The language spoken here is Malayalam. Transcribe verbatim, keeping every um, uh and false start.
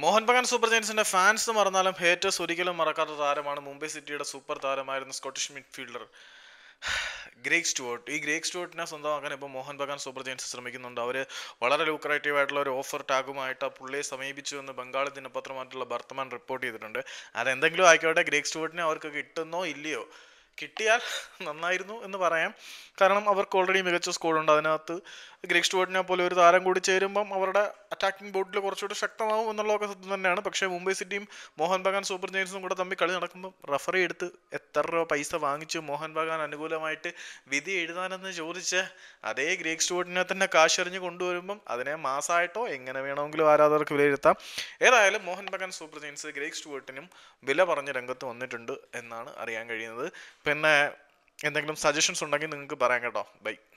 മോഹൻ ബഗാൻ സൂപ്പർ ജയൻസിന്റെ ഫാൻസ് മറന്നാലും ഹേറ്റേഴ്സ് ഒരിക്കലും മറക്കാത്ത താരമാണ് മുംബൈ സിറ്റിയുടെ സൂപ്പർ താരമായിരുന്ന സ്കോട്ടിഷ് മിഡ്ഫീൽഡർ ഗ്രേഗ് സ്റ്റുവർട്ട്. ഈ ഗ്രേഗ് സ്റ്റുവർട്ടിനെ സ്വന്തമാക്കാൻ ഇപ്പോൾ മോഹൻ ബഗാൻ സൂപ്പർ ജയൻസ് ശ്രമിക്കുന്നുണ്ട്. അവർ വളരെ ലൂക്രേറ്റീവ് ആയിട്ടുള്ള ഒരു ഓഫർ ടാഗുമായിട്ട് പുള്ളിയെ സമീപിച്ചു എന്ന് ബംഗാളി ദിനപത്രമായിട്ടുള്ള ബർത്തമാൻ റിപ്പോർട്ട് ചെയ്തിട്ടുണ്ട്. അതെന്തെങ്കിലും ആയിക്കോട്ടെ, ഗ്രേഗ് സ്റ്റുവർട്ടിനെ അവർക്ക് കിട്ടുന്നോ ഇല്ലയോ, കിട്ടിയാൽ നന്നായിരുന്നു എന്ന് പറയാം. കാരണം അവർക്ക് ഓൾറെഡി മികച്ച സ്കോഡുണ്ട്. അതിനകത്ത് ഗ്രേഗ് സ്റ്റുവർട്ടിനെ പോലെ ഒരു താരം കൂടി ചേരുമ്പം അവരുടെ അറ്റാക്കിംഗ് ബോർഡിൽ കുറച്ചുകൂടി ശക്തമാവും എന്നുള്ളതൊക്കെ സത്യം തന്നെയാണ്. പക്ഷേ മുംബൈ സിറ്റിയും മോഹൻ ബഗാൻ സൂപ്പർ ജയൻസും കൂടെ തമ്മിൽ കളി നടക്കുമ്പോൾ റഫറി എടുത്ത് എത്ര രൂപ പൈസ വാങ്ങിച്ച് മോഹൻ ബഗാൻ അനുകൂലമായിട്ട് വിധി എഴുതാനെന്ന് ചോദിച്ച് അതേ ഗ്രേഗ് സ്റ്റുവർട്ടിനെ തന്നെ കാശെറിഞ്ഞ് കൊണ്ടുവരുമ്പം അതിനെ മാസമായിട്ടോ എങ്ങനെ വേണമെങ്കിലും ആരാധകർക്ക് വിലയിരുത്താം. ഏതായാലും Mohun Bagan super giants Greg സ്റ്റുവർട്ടിനും വില പറഞ്ഞ രംഗത്ത് വന്നിട്ടുണ്ട് എന്നാണ് അറിയാൻ കഴിയുന്നത്. പിന്നെ എന്തെങ്കിലും സജഷൻസ് ഉണ്ടെങ്കിൽ നിങ്ങൾക്ക് പറയാം കേട്ടോ. ബൈ.